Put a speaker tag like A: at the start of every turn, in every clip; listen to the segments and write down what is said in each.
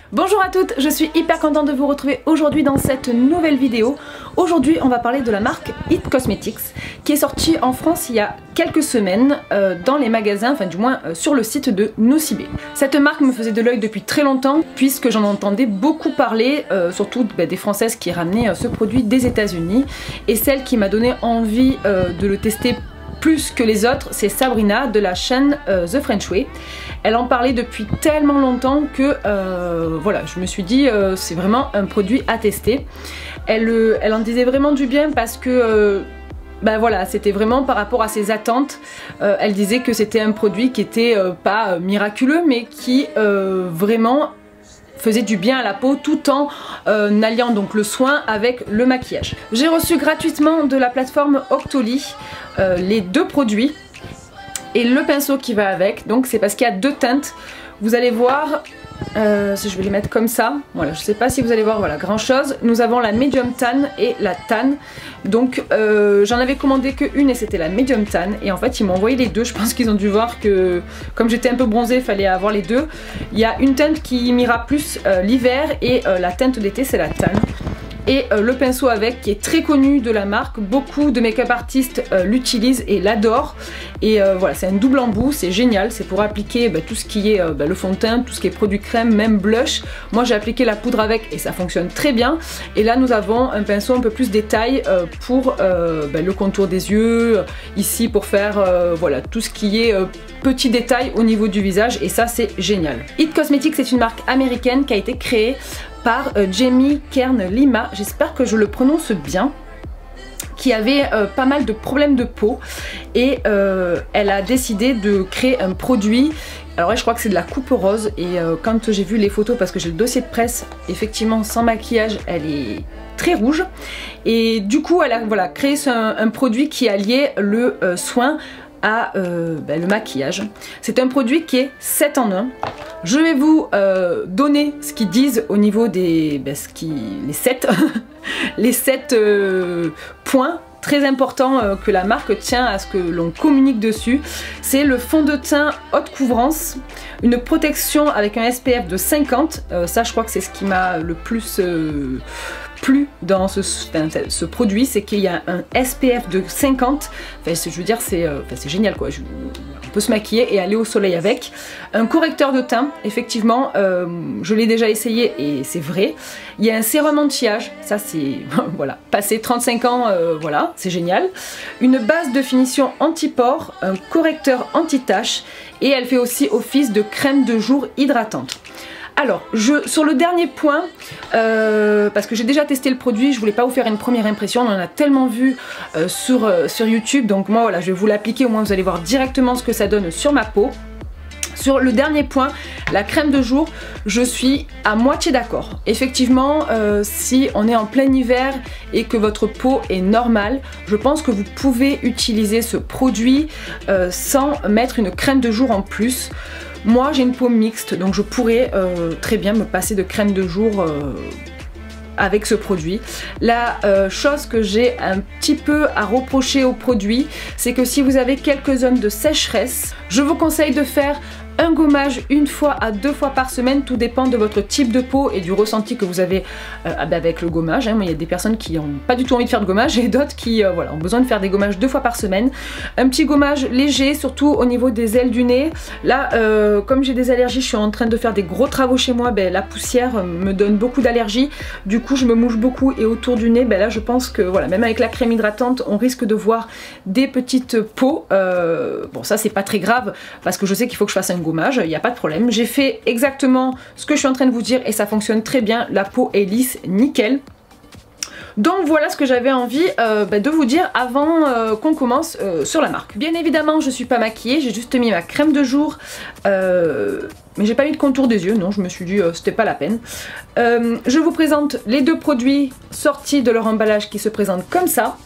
A: Bonjour à toutes, je suis hyper contente de vous retrouver aujourd'hui dans cette nouvelle vidéo. Aujourd'hui on va parler de la marque It Cosmetics qui est sortie en France il y a quelques semaines dans les magasins, enfin du moins sur le site de Nocibé. Cette marque me faisait de l'œil depuis très longtemps puisque j'en entendais beaucoup parler, surtout des Françaises qui ramenaient ce produit des États-Unis, et celle qui m'a donné envie de le tester plus que les autres, c'est Sabrina de la chaîne The French Way. Elle en parlait depuis tellement longtemps que voilà, je me suis dit c'est vraiment un produit à tester. Elle en disait vraiment du bien parce que voilà, c'était vraiment par rapport à ses attentes. Elle disait que c'était un produit qui était pas miraculeux mais qui vraiment faisait du bien à la peau tout en alliant donc le soin avec le maquillage. J'ai reçu gratuitement de la plateforme Octoly les deux produits et le pinceau qui va avec, donc c'est parce qu'il y a deux teintes. Vous allez voir, si je vais les mettre comme ça, voilà, je sais pas si vous allez voir, voilà, grand chose. Nous avons la medium tan et la tan, donc j'en avais commandé qu'une et c'était la medium tan, et en fait ils m'ont envoyé les deux. Je pense qu'ils ont dû voir que comme j'étais un peu bronzée, il fallait avoir les deux. Il y a une teinte qui m'ira plus l'hiver et la teinte d'été c'est la tan. Et le pinceau avec, qui est très connu de la marque, beaucoup de make-up artistes l'utilisent et l'adorent. Et voilà, c'est un double embout, c'est génial, c'est pour appliquer tout ce qui est le fond de teint, tout ce qui est produit crème, même blush. Moi j'ai appliqué la poudre avec et ça fonctionne très bien. Et là nous avons un pinceau un peu plus détail pour le contour des yeux, ici pour faire voilà, tout ce qui est petits détails au niveau du visage, et ça c'est génial. It Cosmetics c'est une marque américaine qui a été créée par Jamie Kern Lima, j'espère que je le prononce bien, qui avait pas mal de problèmes de peau, et elle a décidé de créer un produit. Alors je crois que c'est de la coupe rose, et quand j'ai vu les photos, parce que j'ai le dossier de presse, effectivement sans maquillage elle est très rouge, et du coup elle a voilà, créé un produit qui alliait le soin à le maquillage. C'est un produit qui est 7 en 1. Je vais vous donner ce qu'ils disent au niveau des les 7 les 7 points très importants que la marque tient à ce que l'on communique dessus. C'est le fond de teint haute couvrance, une protection avec un SPF de 50, ça je crois que c'est ce qui m'a le plus plu dans ce produit, c'est qu'il y a un SPF de 50, enfin, je veux dire c'est génial quoi. On peut se maquiller et aller au soleil avec. Un correcteur de teint, effectivement, je l'ai déjà essayé et c'est vrai. Il y a un sérum anti-âge, ça c'est voilà, passé 35 ans, voilà, c'est génial. Une base de finition anti-pores, un correcteur anti-tache, et elle fait aussi office de crème de jour hydratante. Alors, sur le dernier point, parce que j'ai déjà testé le produit, je voulais pas vous faire une première impression, on en a tellement vu sur YouTube, donc moi voilà, je vais vous l'appliquer, au moins vous allez voir directement ce que ça donne sur ma peau. Sur le dernier point, la crème de jour, je suis à moitié d'accord. Effectivement, si on est en plein hiver et que votre peau est normale, je pense que vous pouvez utiliser ce produit sans mettre une crème de jour en plus. Moi j'ai une peau mixte, donc je pourrais très bien me passer de crème de jour avec ce produit. La chose que j'ai un petit peu à reprocher au produit, c'est que si vous avez quelques zones de sécheresse, je vous conseille de faire un gommage 1 fois à 2 fois par semaine, tout dépend de votre type de peau et du ressenti que vous avez avec le gommage. Moi, il y a des personnes qui n'ont pas du tout envie de faire de gommage et d'autres qui voilà, ont besoin de faire des gommages 2 fois par semaine. Un petit gommage léger, surtout au niveau des ailes du nez. Là, comme j'ai des allergies, je suis en train de faire des gros travaux chez moi, la poussière me donne beaucoup d'allergies. Du coup, je me mouche beaucoup, et autour du nez, là, je pense que voilà, même avec la crème hydratante, on risque de voir des petites peaux. Bon, ça, c'est pas très grave parce que je sais qu'il faut que je fasse un gommage, il n'y a pas de problème. J'ai fait exactement ce que je suis en train de vous dire et ça fonctionne très bien, la peau est lisse, nickel. Donc voilà ce que j'avais envie de vous dire avant qu'on commence sur la marque. Bien évidemment je suis pas maquillée, j'ai juste mis ma crème de jour, mais j'ai pas mis de contour des yeux, non, je me suis dit c'était pas la peine. Je vous présente les deux produits sortis de leur emballage qui se présentent comme ça.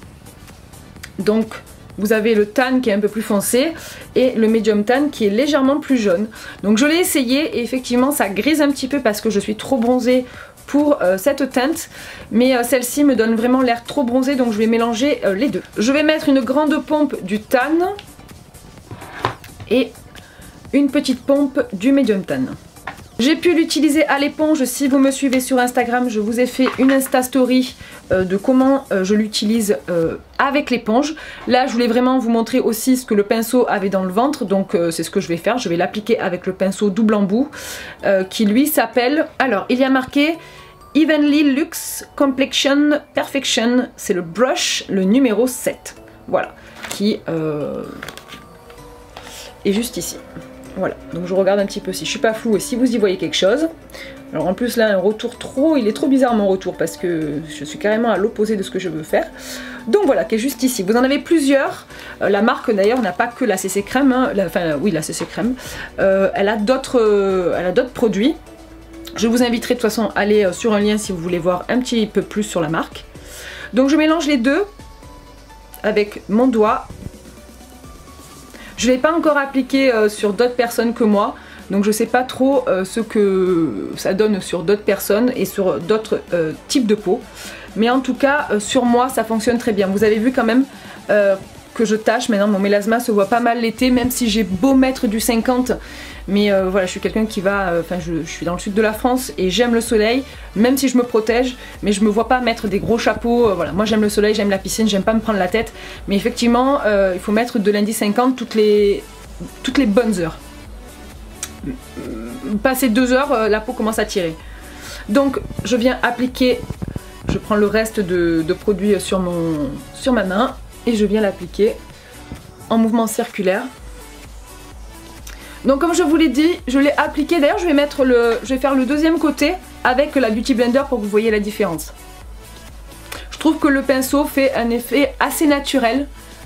A: Donc vous avez le tan qui est un peu plus foncé et le medium tan qui est légèrement plus jaune. Donc je l'ai essayé et effectivement ça grise un petit peu parce que je suis trop bronzée pour cette teinte, mais celle-ci me donne vraiment l'air trop bronzé, donc je vais mélanger les deux. Je vais mettre une grande pompe du tan et une petite pompe du medium tan. J'ai pu l'utiliser à l'éponge. Si vous me suivez sur Instagram, je vous ai fait une Insta Story de comment je l'utilise avec l'éponge. Là, je voulais vraiment vous montrer aussi ce que le pinceau avait dans le ventre. Donc c'est ce que je vais faire. Je vais l'appliquer avec le pinceau double embout qui lui s'appelle... Alors, il y a marqué Evenly Luxe Complexion Perfection. C'est le brush, le numéro 7. Voilà. Qui est juste ici. Voilà, donc je regarde un petit peu si je suis pas floue et si vous y voyez quelque chose. Alors en plus là un retour il est trop bizarre mon retour parce que je suis carrément à l'opposé de ce que je veux faire. Donc voilà, qui est juste ici. Vous en avez plusieurs. La marque d'ailleurs n'a pas que la CC Crème, hein. Oui la CC Crème. Elle a d'autres produits. Je vous inviterai de toute façon à aller sur un lien si vous voulez voir un petit peu plus sur la marque. Donc je mélange les deux avec mon doigt. Je ne l'ai pas encore appliqué sur d'autres personnes que moi, donc je ne sais pas trop ce que ça donne sur d'autres personnes et sur d'autres types de peau. Mais en tout cas, sur moi, ça fonctionne très bien. Vous avez vu quand même que je tâche. Maintenant, mon mélasma se voit pas mal l'été, même si j'ai beau mettre du 50. Mais voilà, je suis quelqu'un qui va... je suis dans le sud de la France et j'aime le soleil, même si je me protège. Mais je me vois pas mettre des gros chapeaux. Voilà, moi j'aime le soleil, j'aime la piscine, j'aime pas me prendre la tête. Mais effectivement, il faut mettre de l'indice 50 toutes les bonnes heures. Passé 2 heures, la peau commence à tirer. Donc je viens appliquer... Je prends le reste de produit sur ma main et je viens l'appliquer en mouvement circulaire. Donc comme je vous l'ai dit, je l'ai appliqué. D'ailleurs je vais faire le deuxième côté avec la Beauty Blender pour que vous voyez la différence. Je trouve que le pinceau fait un effet assez naturel,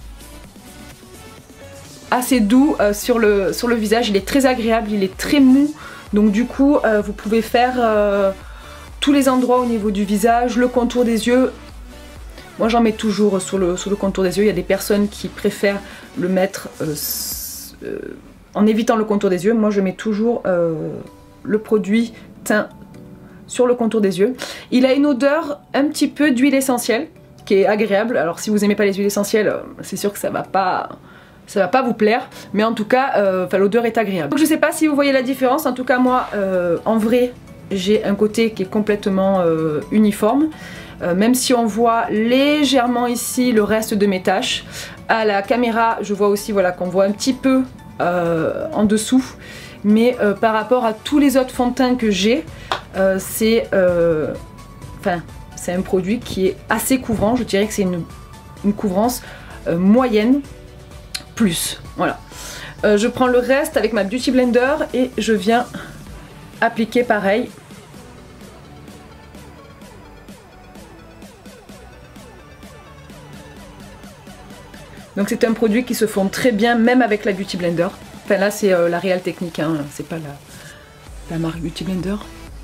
A: assez doux sur le visage. Il est très agréable, il est très mou. Donc du coup vous pouvez faire tous les endroits au niveau du visage, le contour des yeux. Moi j'en mets toujours sous le contour des yeux. Il y a des personnes qui préfèrent le mettre en évitant le contour des yeux. Moi je mets toujours le produit teint sur le contour des yeux. Il a une odeur un petit peu d'huile essentielle qui est agréable. Alors si vous n'aimez pas les huiles essentielles, c'est sûr que ça va pas vous plaire, mais en tout cas l'odeur est agréable. Donc je sais pas si vous voyez la différence. En tout cas moi en vrai j'ai un côté qui est complètement uniforme, même si on voit légèrement ici le reste de mes taches. À la caméra je vois aussi voilà, qu'on voit un petit peu en dessous, mais par rapport à tous les autres fonds de teint que j'ai, c'est un produit qui est assez couvrant. Je dirais que c'est une couvrance moyenne plus. Voilà. Je prends le reste avec ma Beauty Blender et je viens appliquer pareil. Donc c'est un produit qui se fond très bien même avec la Beauty Blender. Enfin là c'est la Real Technique, hein, c'est pas la marque Beauty Blender.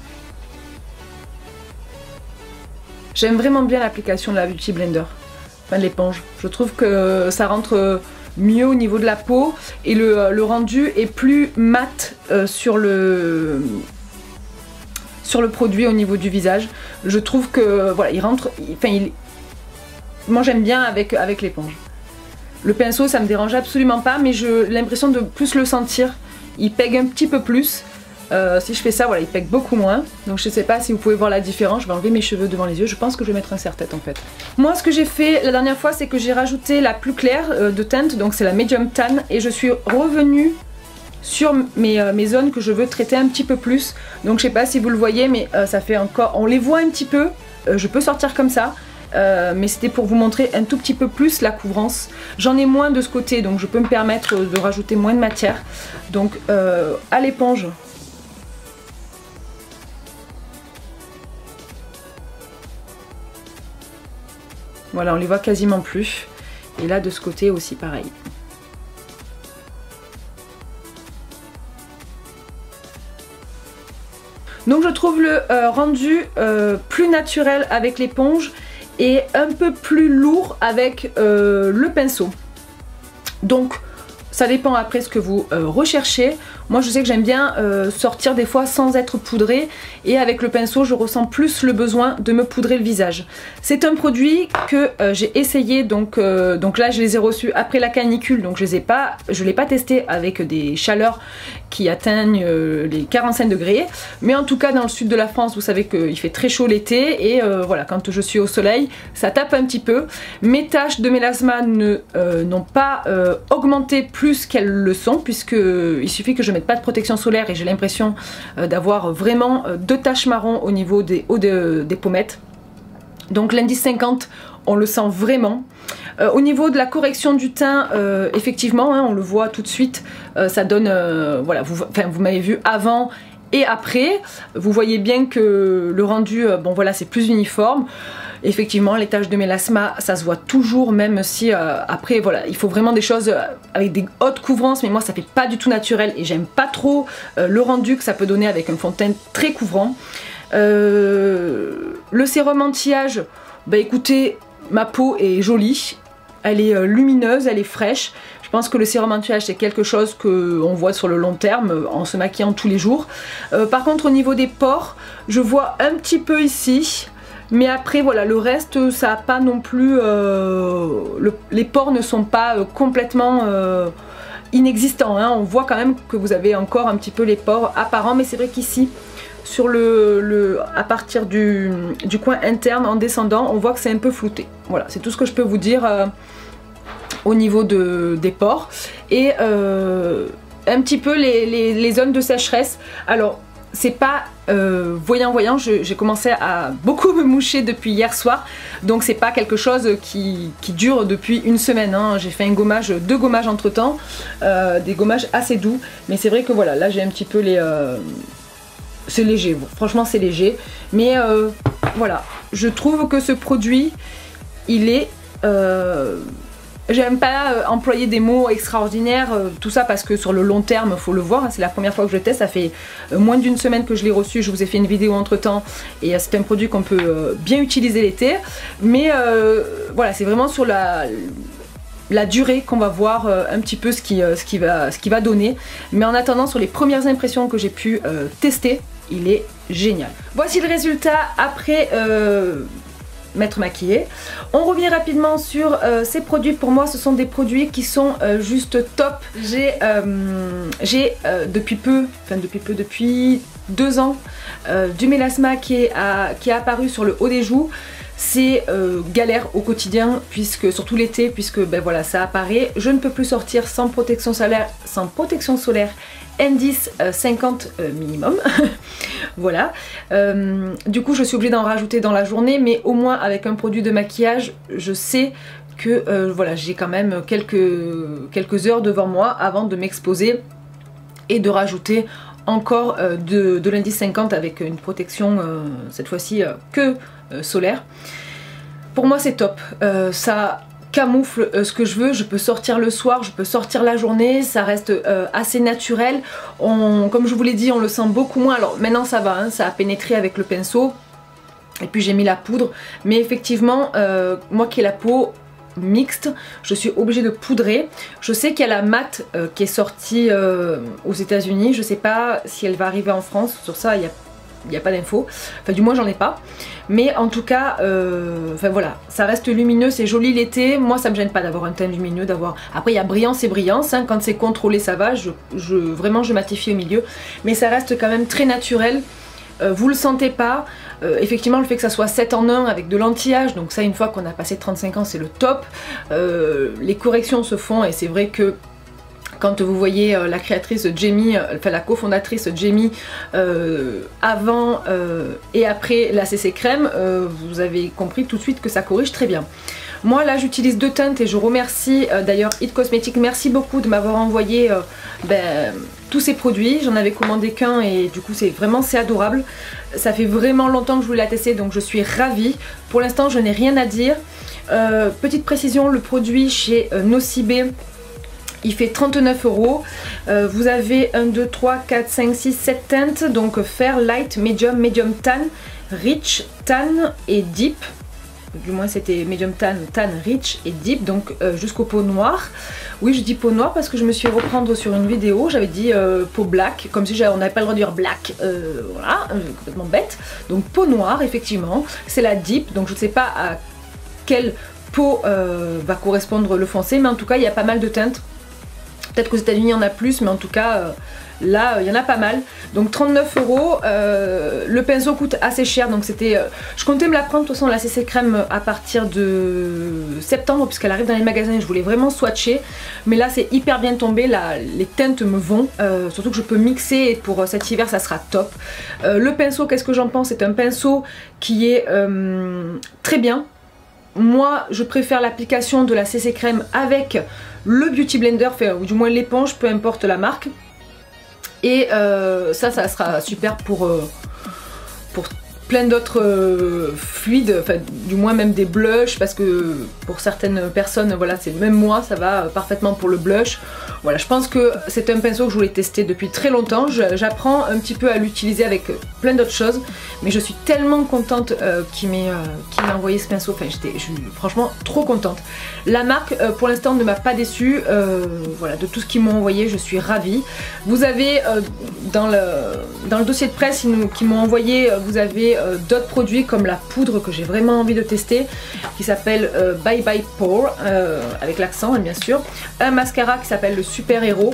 A: J'aime vraiment bien l'application de la Beauty Blender, enfin de l'éponge. Je trouve que ça rentre mieux au niveau de la peau et le rendu est plus mat sur le produit au niveau du visage. Je trouve que voilà, il rentre, moi j'aime bien avec l'éponge. Le pinceau ça me dérange absolument pas, mais j'ai l'impression de plus le sentir. Il pègue un petit peu plus. Si je fais ça, voilà, il pègue beaucoup moins. Donc je sais pas si vous pouvez voir la différence. Je vais enlever mes cheveux devant les yeux. Je pense que je vais mettre un serre-tête en fait. Moi ce que j'ai fait la dernière fois, c'est que j'ai rajouté la plus claire de teinte. Donc c'est la Medium Tan. Et je suis revenue sur mes zones que je veux traiter un petit peu plus. Donc je sais pas si vous le voyez, mais ça fait encore... On les voit un petit peu. Je peux sortir comme ça. Mais c'était pour vous montrer un tout petit peu plus la couvrance. J'en ai moins de ce côté, donc je peux me permettre de rajouter moins de matière. Donc à l'éponge, voilà, on les voit quasiment plus. Et là de ce côté aussi pareil. Donc je trouve le rendu plus naturel avec l'éponge et un peu plus lourd avec le pinceau. Donc ça dépend après ce que vous recherchez. Moi je sais que j'aime bien sortir des fois sans être poudrée, et avec le pinceau je ressens plus le besoin de me poudrer le visage. C'est un produit que j'ai essayé, donc là je les ai reçus après la canicule, donc je l'ai pas testé avec des chaleurs qui atteignent les 45 degrés, mais en tout cas dans le sud de la France vous savez qu'il fait très chaud l'été, et voilà, quand je suis au soleil ça tape un petit peu. Mes taches de mélasma n'ont pas augmenté plus qu'elles le sont, puisque il suffit que je mette pas de protection solaire et j'ai l'impression d'avoir vraiment 2 taches marron au niveau des hauts des pommettes. Donc l'indice 50 on le sent vraiment. Au niveau de la correction du teint, effectivement hein, on le voit tout de suite, ça donne voilà, vous m'avez vu avant et après, vous voyez bien que le rendu, bon voilà, c'est plus uniforme. Effectivement les taches de mélasma ça se voit toujours, même si après voilà, il faut vraiment des choses avec des hautes couvrances, mais moi ça fait pas du tout naturel et j'aime pas trop le rendu que ça peut donner avec un fond de teint très couvrant. Le sérum anti-âge, bah écoutez, ma peau est jolie, elle est lumineuse, elle est fraîche. Je pense que le sérum anti-âge c'est quelque chose qu'on voit sur le long terme en se maquillant tous les jours. Par contre au niveau des pores, je vois un petit peu ici. Mais après voilà, le reste ça n'a pas non plus, les pores ne sont pas complètement inexistants hein. On voit quand même que vous avez encore un petit peu les pores apparents, mais c'est vrai qu'ici sur à partir du coin interne en descendant on voit que c'est un peu flouté. Voilà, c'est tout ce que je peux vous dire au niveau des pores. Et un petit peu les zones de sécheresse. Alors c'est pas voyant, j'ai commencé à beaucoup me moucher depuis hier soir, donc c'est pas quelque chose qui dure depuis une semaine hein. J'ai fait 2 gommages entre temps, des gommages assez doux, mais c'est vrai que voilà, là j'ai un petit peu les... c'est léger, bon, franchement c'est léger, mais voilà, je trouve que ce produit, il est... J'aime pas employer des mots extraordinaires, tout ça parce que sur le long terme, faut le voir, c'est la première fois que je le teste, ça fait moins d'une semaine que je l'ai reçu, je vous ai fait une vidéo entre temps, et c'est un produit qu'on peut bien utiliser l'été, mais voilà, c'est vraiment sur la durée qu'on va voir un petit peu ce qui va donner, mais en attendant, sur les premières impressions que j'ai pu tester, il est génial. Voici le résultat après m'être maquillée. On revient rapidement sur ces produits. Pour moi ce sont des produits qui sont juste top. J'ai depuis 2 ans du mélasma qui est apparu sur le haut des joues. C'est galère au quotidien, puisque surtout l'été, puisque ben voilà, ça apparaît. Je ne peux plus sortir sans protection solaire indice 50 minimum. Voilà, du coup je suis obligée d'en rajouter dans la journée, mais au moins avec un produit de maquillage je sais que voilà, j'ai quand même quelques heures devant moi avant de m'exposer et de rajouter encore de l'indice 50 avec une protection cette fois-ci que solaire. Pour moi c'est top, ça camoufle ce que je veux, je peux sortir le soir, je peux sortir la journée, ça reste assez naturel. Comme je vous l'ai dit, on le sent beaucoup moins. Alors maintenant ça va, hein, ça a pénétré avec le pinceau et puis j'ai mis la poudre, mais effectivement moi qui ai la peau mixte, je suis obligée de poudrer. Je sais qu'il y a la mat qui est sortie aux États-Unis, je sais pas si elle va arriver en France, sur ça il n'y a pas d'infos, enfin du moins j'en ai pas, mais en tout cas enfin voilà, ça reste lumineux, c'est joli l'été. Moi ça me gêne pas d'avoir un teint lumineux, après il y a brillance et brillance hein. Quand c'est contrôlé ça va, vraiment je matifie au milieu, mais ça reste quand même très naturel. Vous le sentez pas, effectivement le fait que ça soit 7 en 1 avec de l'anti-âge, donc ça une fois qu'on a passé 35 ans c'est le top. Les corrections se font, et c'est vrai que quand vous voyez la créatrice Jamie, enfin la cofondatrice Jamie avant et après la CC crème, vous avez compris tout de suite que ça corrige très bien. Moi là j'utilise 2 teintes et je remercie d'ailleurs It Cosmetics, merci beaucoup de m'avoir envoyé tous ces produits. J'en avais commandé qu'un et du coup c'est adorable. Ça fait vraiment longtemps que je voulais la tester, donc je suis ravie. Pour l'instant je n'ai rien à dire. Petite précision, le produit chez Nocibé, il fait 39 €. Vous avez 1, 2, 3, 4, 5, 6, 7 teintes. Donc Fair, Light, Medium, Medium Tan, Rich, Tan et Deep. du moins c'était medium tan, tan, rich et deep, donc jusqu'au peau noire. Oui, je dis peau noire parce que je me suis reprendre sur une vidéo, j'avais dit peau black, comme si on n'avait pas le droit de dire black, voilà, complètement bête. Donc peau noire, effectivement, c'est la deep, donc je ne sais pas à quelle peau va correspondre le foncé, mais en tout cas il y a pas mal de teintes. Peut-être qu'aux États-Unis il y en a plus, mais en tout cas là il y en a pas mal. Donc 39 €. Le pinceau coûte assez cher, donc c'était. Je comptais me la prendre de toute façon la CC crème à partir de septembre, puisqu'elle arrive dans les magasins et je voulais vraiment swatcher. Mais là c'est hyper bien tombé, les teintes me vont, surtout que je peux mixer et pour cet hiver ça sera top. Le pinceau, qu'est-ce que j'en pense? C'est un pinceau qui est très bien. Moi je préfère l'application de la CC crème avec le Beauty Blender, ou du moins l'éponge, peu importe la marque. Et ça sera super pour plein d'autres fluides, enfin du moins même des blushs, parce que pour certaines personnes, voilà, c'est même moi, ça va parfaitement pour le blush. Voilà, je pense que c'est un pinceau que je voulais tester depuis très longtemps. J'apprends un petit peu à l'utiliser avec plein d'autres choses, mais je suis tellement contente qu'il m'ait envoyé ce pinceau. Enfin, je suis franchement trop contente. La marque pour l'instant ne m'a pas déçue. Voilà, de tout ce qu'ils m'ont envoyé, je suis ravie. Vous avez dans le dossier de presse qu'ils m'ont envoyé, vous avez d'autres produits comme la poudre que j'ai vraiment envie de tester, qui s'appelle Bye Bye Pore, avec l'accent bien sûr. Un mascara qui s'appelle le Super Héros.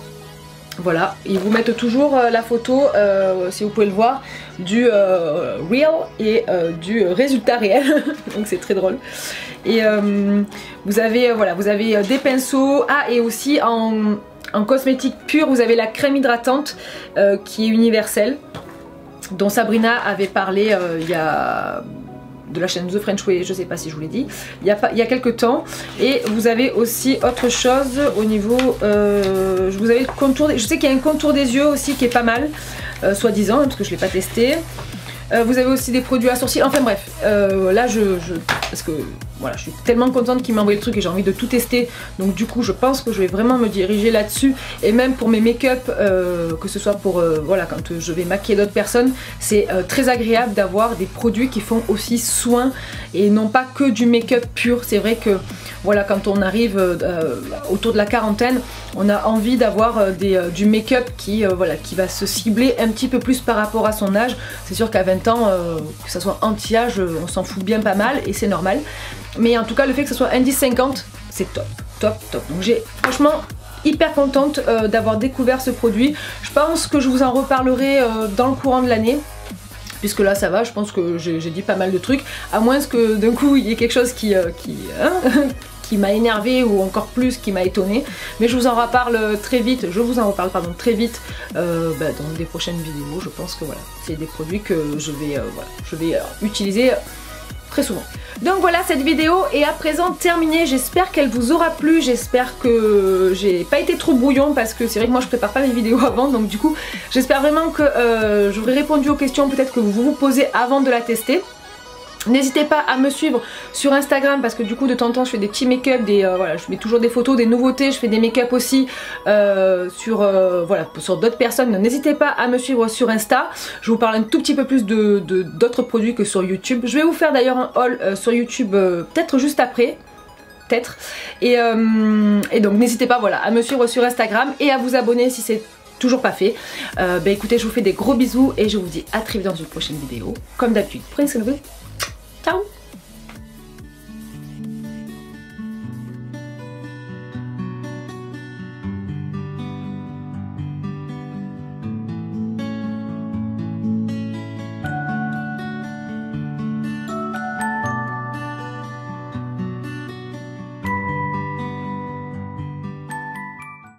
A: Voilà, ils vous mettent toujours la photo, si vous pouvez le voir, du real et du résultat réel. Donc c'est très drôle. Et vous avez, voilà, vous avez des pinceaux. Ah, et aussi en cosmétique pur, vous avez la crème hydratante qui est universelle, dont Sabrina avait parlé il y a de la chaîne The French Way, je sais pas si je vous l'ai dit, il y a quelques temps. Et vous avez aussi autre chose au niveau, vous avez le contour, je sais qu'il y a un contour des yeux aussi qui est pas mal, soi-disant, parce que je l'ai pas testé. Vous avez aussi des produits à sourcils, enfin bref, là parce que voilà, je suis tellement contente qu'il m'a envoyé le truc et j'ai envie de tout tester, donc du coup je pense que je vais vraiment me diriger là-dessus. Et même pour mes make-up, que ce soit pour, voilà, quand je vais maquiller d'autres personnes, c'est très agréable d'avoir des produits qui font aussi soin et non pas que du make-up pur. C'est vrai que voilà, quand on arrive autour de la quarantaine, on a envie d'avoir du make-up voilà, qui va se cibler un petit peu plus par rapport à son âge. C'est sûr qu'à 20 ans, que ça soit anti-âge, on s'en fout bien pas mal et c'est normal. Mais en tout cas, le fait que ce soit indice 50, c'est top, top, top. Donc j'ai franchement hyper contente d'avoir découvert ce produit. Je pense que je vous en reparlerai dans le courant de l'année, puisque là ça va, je pense que j'ai dit pas mal de trucs, à moins que d'un coup il y ait quelque chose qui m'a énervé ou encore plus qui m'a étonné. Mais je vous en reparle très vite, très vite dans des prochaines vidéos. Je pense que voilà, c'est des produits que je vais utiliser très souvent. Donc voilà, cette vidéo est à présent terminée. J'espère qu'elle vous aura plu, j'espère que j'ai pas été trop brouillon, parce que c'est vrai que moi je prépare pas mes vidéos avant, donc du coup j'espère vraiment que j'aurai répondu aux questions peut-être que vous vous posez avant de la tester. N'hésitez pas à me suivre sur Instagram, parce que du coup de temps en temps je fais des petits make-up, voilà, je mets toujours des photos, des nouveautés, je fais des make-up aussi voilà, sur d'autres personnes. N'hésitez pas à me suivre sur Insta, je vous parle un tout petit peu plus d'autres produits que sur YouTube. Je vais vous faire d'ailleurs un haul sur YouTube peut-être juste après. Et donc n'hezitez pas, voilà, à me suivre sur Instagram et à vous abonner si c'est toujours pas fait. Écoutez, je vous fais des gros bisous et je vous dis à très vite dans une prochaine vidéo. Comme d'habitude, prenez soin de vous.